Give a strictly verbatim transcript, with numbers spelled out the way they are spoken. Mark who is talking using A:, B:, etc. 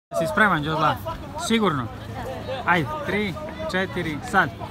A: Si spreman, Đozla? Sigurno? Ajde, tri, četiri, sad.